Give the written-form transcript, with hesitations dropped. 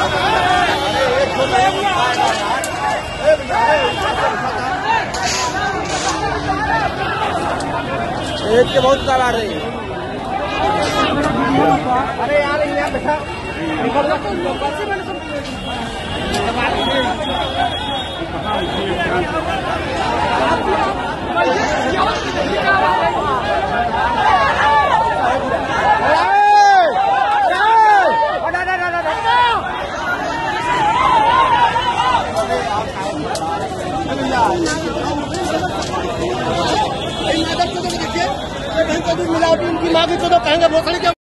रेत के बहुत तार आ रही है। अरे यार यहाँ बैठा मिलावटी उनकी माँ की तो कहेंगे वो खड़ी क्या